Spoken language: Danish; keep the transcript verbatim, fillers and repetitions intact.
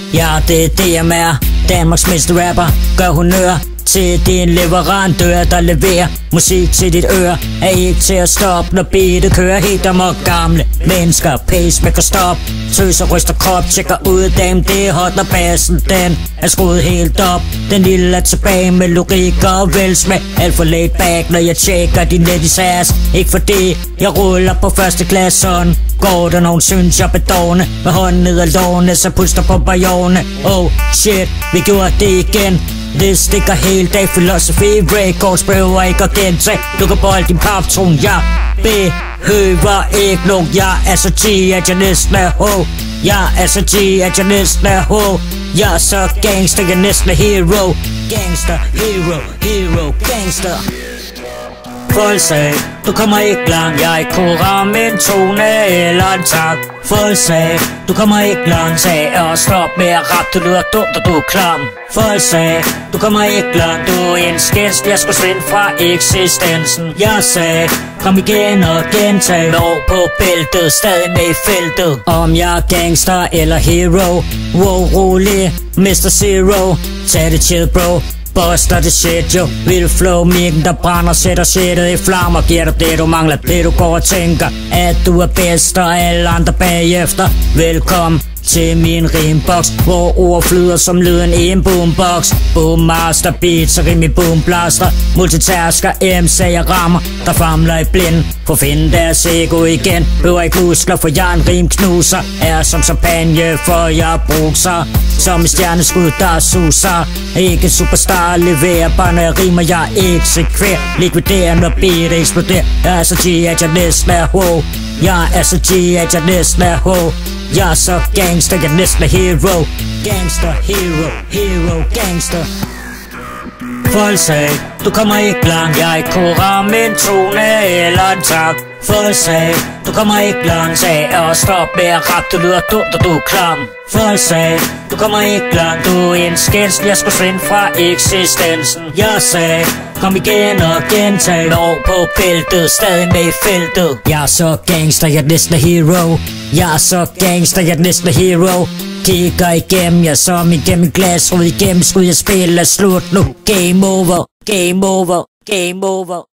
Ja, det er det jeg er. Danmarks mindste rapper, gør honør til din leverandør, der leverer musik til dit øre. Er ikke til at stoppe, når beatet kører helt amok. Gamle mennesker, pacemaker stop, tøser, ryster krop, tjekker ud, dame, det er hot, når bassen den er skruet helt op. Den lille er tilbage med logik og velsmag. Alt for laid back, når jeg tjekker din nettis ass. Ikke fordi jeg ruller på første klasse, sådan går der nogen, synes jeg bedårende. Med hånden ned ad lårene, så puster på bajone. Oh shit, vi gjorde det igen. Det stikker helt af. Philosophy Records behøver ikke at gentage. Du kan bolde din paptron, jeg behøver ikke nogen. Jeg er så G, at jeg næsten er ho. Jeg er så G, at jeg næsten er ho. Jeg er så gangster, jeg næsten er hero. Gangster, hero, hero, gangster. Folk sagde, du kommer ikke langt. Jeg kunne ramme en tone eller en tak. Folk sagde, du kommer ikke langt. Sagde, og stop med at rap, du lyder dumt og du er klam. Folk sagde, du kommer ikke langt. Du er en skænst, jeg skulle svinde fra eksistensen. Jeg sagde, kom igen og gentag. Lov på bæltet, stadig med i feltet. Om jeg er gangster eller hero. Wow, rolig, mister Zero. Tag det chill, bro. Buster det shit, jo. Vil flow, mikken der brænder, sætter shitet i flammer. Giver dig det du mangler, det du går og tænker, at du er bedst og alle andre bagefter. Velkommen til min rimbox, hvor ord flyder som lyden i en boombox. Boommaster beat, så rim i boomblaster. Multitasker, M C jeg rammer, der famler i blinden. For at finde deres ego igen. Behøver ikke muskler, for jeg er en rimknuser. Er som champagne, for jeg bruser. Som et stjerneskud, der suser. Ikke en superstar, leverer bare når jeg rimer, jeg eksekverer. Likviderer, når beat eksploderer. Jeg er så G, at jeg næsten er ho. Jeg er så G, at jeg næsten er ho. Jeg er så gangster, jeg næsten er hero. Gangster, hero, hero, gangster. Folk sagde, du kommer ikke langt. Jeg kunne ramme en tone eller en tak. Folk sagde, du kommer ikke langt. Sagde, og stop med at rap, du lyder dumt og du er klam. Folk sagde, du kommer ikke langt. Du er en skænst, jeg skulle svinde fra eksistensen. Jeg sagde, kom igen og gentag. Lov på bæltet, stadig med i feltet. Jeg er så gangster, jeg næsten er hero. Jeg er så gangster, jeg næsten er hero. Kigger igennem, jeg som igennem glas. Rød igennem, skud jeg spiller slut nu. Game over, game over, game over.